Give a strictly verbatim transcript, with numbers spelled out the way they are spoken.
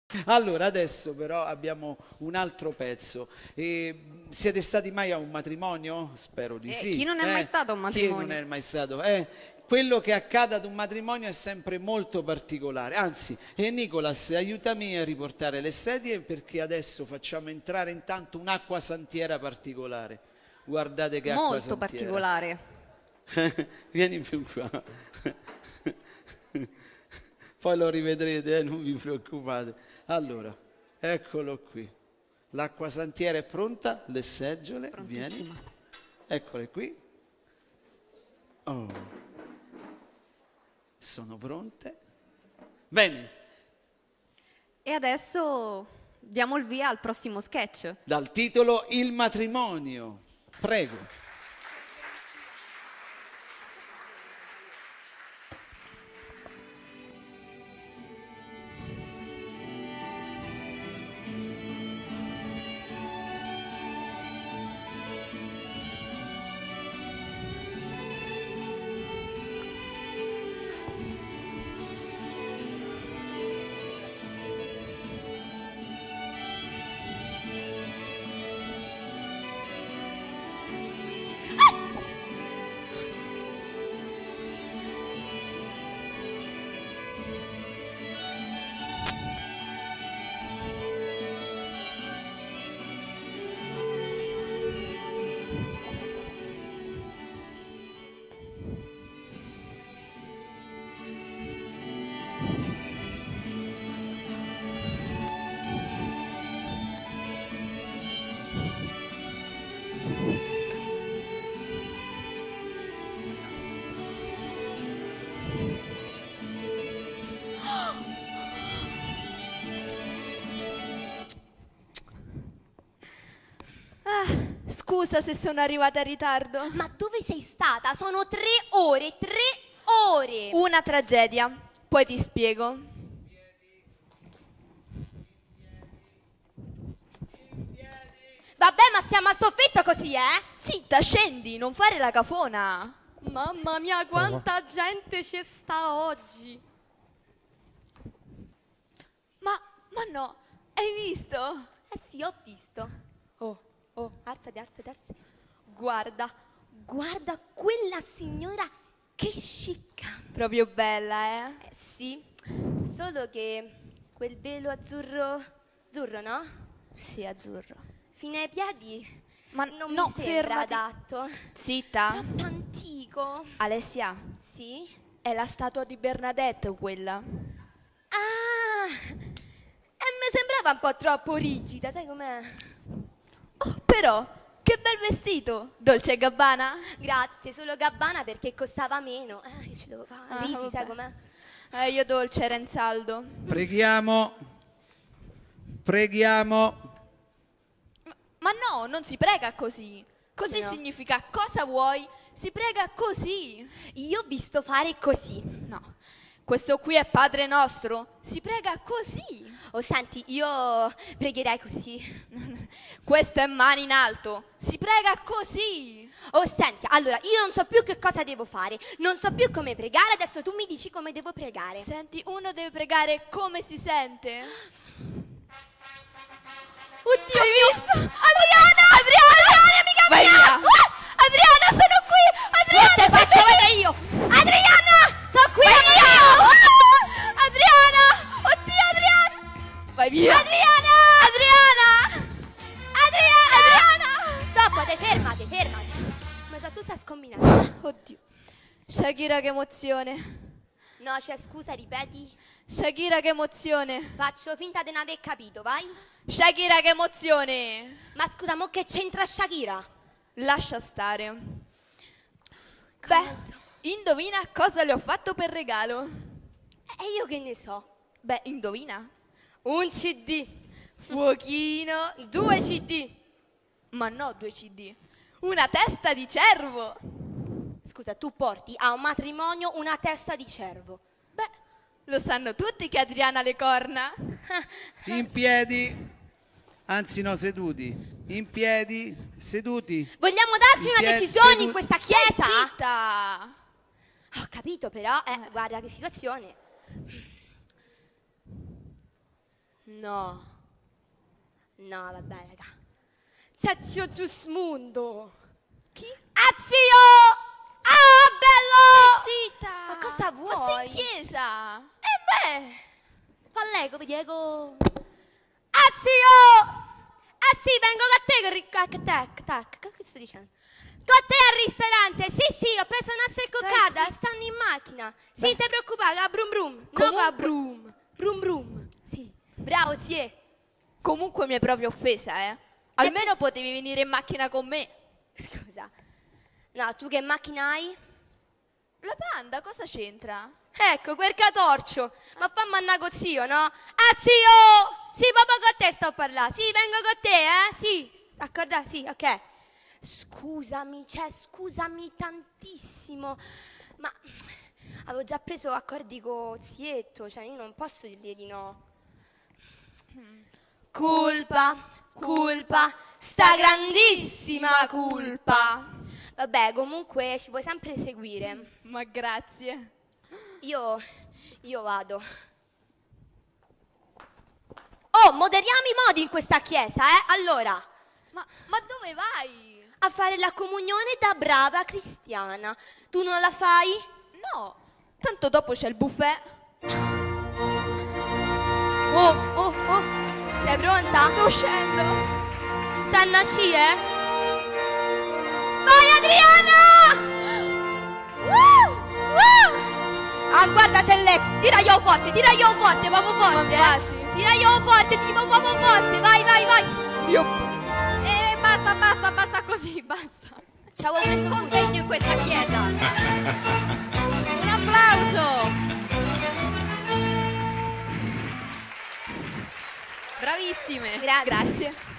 Allora, adesso però abbiamo un altro pezzo. E siete stati mai a un matrimonio? Spero di Eh, sì. chi non è eh? mai stato a un Chi non matrimonio? è mai stato? Eh, quello che accade ad un matrimonio è sempre molto particolare. Anzi, e Nicolas, aiutami a riportare le sedie perché adesso facciamo entrare intanto un'acqua santiera particolare. Guardate che acqua Molto santiera. particolare. Vieni più qua. Poi lo rivedrete, eh, non vi preoccupate. Allora, eccolo qui. L'acqua santiera è pronta, le seggiole, vieni. Prontissima. Eccole qui. Oh. Sono pronte. Bene, E adesso diamo il via al prossimo sketch. dal titolo Il matrimonio. Prego. Scusa se sono arrivata in ritardo. Ma dove sei stata? Sono tre ore, tre ore! Una tragedia, poi ti spiego. Vabbè, ma siamo al soffitto così, eh? Zitta, scendi, non fare la cafona. Mamma mia, quanta gente ci sta oggi! Ma, ma no, hai visto? Eh sì, ho visto. Oh, oh, alzati, alzati, alzati. Guarda, guarda quella signora che scicca. Proprio bella, eh? Eh sì, solo che quel velo azzurro, azzurro, no? Sì, azzurro. Fino ai piedi Ma non no, mi sembra fermati. adatto. Zitta. Troppo antico. Alessia, Sì? è la statua di Bernadette quella. Ah! E mi sembrava un po' troppo rigida, sai com'è? Oh, però, che bel vestito! Dolce e Gabbana? Grazie, solo Gabbana perché costava meno. Eh, che ci devo fare? Ah, Risi, vabbè. sai com'è? Eh, io dolce era in saldo. Preghiamo. Preghiamo. Ma no, non si prega così. Così Come no? significa cosa vuoi, si prega così. Io ho visto fare così. No, questo qui è Padre nostro, si prega così. Oh, senti, io pregherei così. Questo è mani in alto, si prega così. Oh, senti, allora, io non so più che cosa devo fare. Non so più come pregare, adesso tu mi dici come devo pregare. Senti, uno deve pregare come si sente. Oddio Hai mio! visto? Adriana! Adriana! Adriana, mica Vai mia! via. Ah! Adriana, sono qui! Adriana, te faccio vedere io! Adriana! Sono qui io! Ah! Adriana! Oddio, Adriana! Vai via. Adriana! Adriana! Adriana! Adriana! Stop, te fermate, fermate. Ma sta tutta scombinata. Oddio. Shakira, che emozione. No, cioè, scusa, ripeti. Shakira, che emozione. Faccio finta di non aver capito, vai. Shakira, che emozione. Ma scusa, mo che c'entra Shakira? Lascia stare. Beh, indovina cosa le ho fatto per regalo. E io che ne so? Beh, indovina. Un C D, Fuochino. due C D. Ma no, due C D. Una testa di cervo. Scusa, tu porti a un matrimonio una testa di cervo. Beh, lo sanno tutti che Adriana ha le corna. In piedi. Anzi no, seduti. In piedi, seduti. Vogliamo darci In una piedi, decisione in seduti. questa chiesa? Zitta. Ho capito però, eh, guarda che situazione. No. No, vabbè, raga. C'è zio Giusmundo. Chi? Ah, zio! Ah, bello! Zitta! Ma cosa vuoi? Ma sei in chiesa! Eh beh, fa l'ego, vi dico. Ah, zio! Ah sì, vengo con te, con ri- con te, tac, che sto dicendo? Con te al ristorante, sì sì, ho preso una seccocata, Dai, stanno in macchina. Sì, non ti preoccupare, a brum brum. No, Comunque- a brum. Brum brum. Sì, bravo, zie. Comunque mi è proprio offesa, eh. Almeno potevi venire in macchina con me. Scusa. No, tu che macchina hai? La Panda cosa c'entra? Ecco, quel catorcio. Ma fammi andare con zio, no? Ah, zio! Sì, proprio con te sto a parlare. Sì, vengo con te, eh? Sì. D'accordo? Sì, ok. Scusami, cioè, scusami tantissimo. Ma avevo già preso accordi con zietto, cioè io non posso dirgli di no. Colpa, colpa, sta grandissima colpa. Vabbè, comunque ci puoi sempre seguire. Ma grazie. Io, io vado. Oh, moderiamo i modi in questa chiesa, eh? Allora, Ma, ma dove vai? a fare la comunione da brava cristiana. Tu non la fai? No, tanto dopo c'è il buffet. Oh, oh, oh. Sei pronta? Sto uscendo. Stanno a sci, eh? Vai, Adriana! Woo! Woo! Ah, guarda, c'è l'ex. Tiraglielo forte, tiraglielo forte, proprio forte, infatti. eh? Tiraglielo forte, tipo proprio forte. Vai, vai, vai. Io... E basta, basta, basta così, basta. Ci avevo preso tutto. Contegno in questa chiesa. Un applauso. Bravissime. Grazie. Grazie.